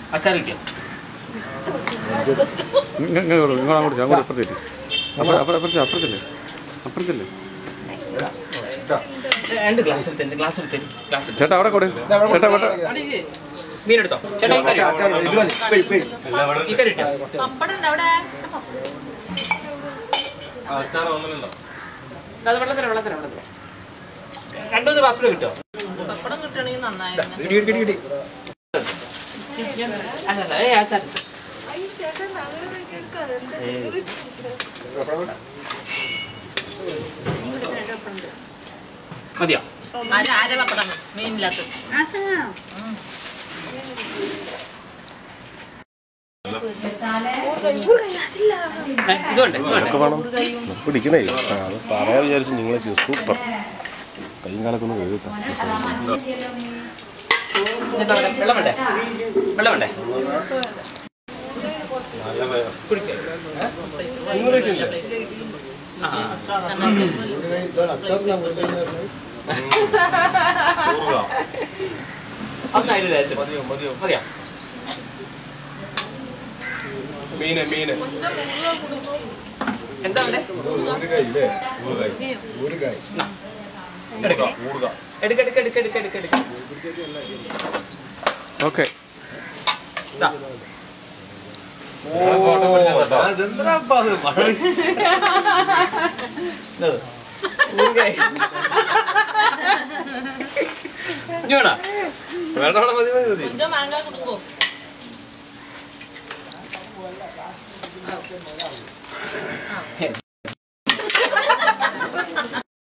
അച്ചാർ കിട്ടിയോ? അങ്ങോട്ട് അപ്പുറത്തേക്ക് അപ്പുറത്തല്ലേ രണ്ട് ഗ്ലാസ് എടുത്തേ. ചേട്ടാ അവിടെ കൂടെ ചേട്ടാ മീൻ എടുത്തോ ചേട്ടാ? ഈ കറി കിട്ടിയോ? അത് വെള്ളത്തില 2 ഗ്ലാസ് കിട്ടോ? പപ്പടം കിട്ടണമെങ്കിൽ നന്നായിരുന്നു. മതിയോ? ആര പപ്പടം മീനില്ലാത്ത പിടിക്കണേ അത് പറയാൻ വിചാരിച്ചു നിങ്ങളെ സൂപ്പർ കൈയും കാലൊക്കെ ഒന്ന് കഴുകട്ടെ. വെള്ളം വേണ്ടേ? മതിയോ? മീന് എന്താ എടുക്ക. ഓക്കെ கொஞ்சம் மாங்காய் கொடுக்கும்.